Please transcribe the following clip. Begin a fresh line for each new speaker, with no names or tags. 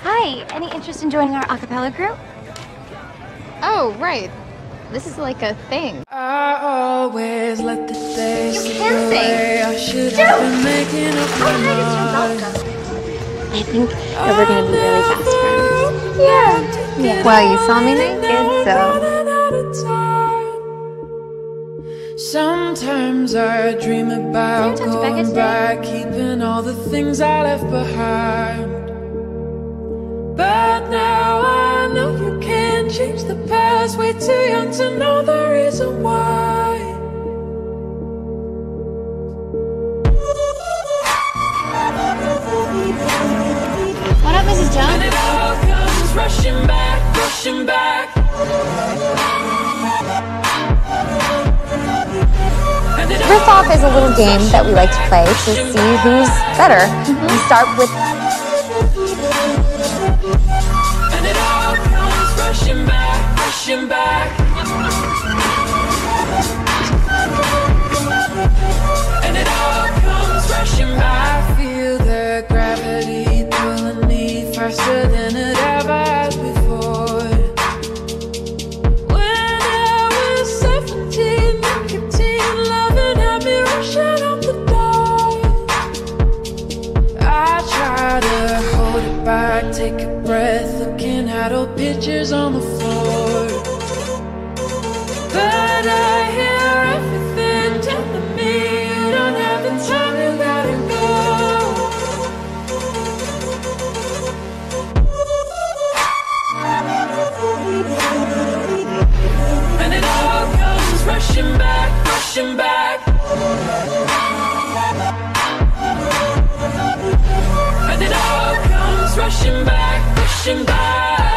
Hi, any interest in joining our a cappella group?
Oh, right. This is like a thing.
I always let the day slip away. I should
Dude!
have been making up my mind.
I think that we're gonna be really fast friends.
Yeah. Well, you saw me naked, so.
Sometimes I dream about
Did you talk to Becca
going
today?
back, keeping all the things I left behind. But now I know you can't change the past. Way too young to know the reason why.
What up, Mrs. Jones?
And it all comes rushing back, rushing back.
Riff Off is a little game that we like to play to see who's better. We start with
And it all comes rushing back, rushing back. And it all comes rushing back. I feel the gravity pulling me faster than it ever has before. When I was 17, nicotine loving had me rushing out the door. I try to hold it back, take a breath, looking at old pictures on the floor. But I hear everything telling me you don't have the time, you gotta go. And it all comes rushing back, rushing back. And it all comes rushing back, rushing back.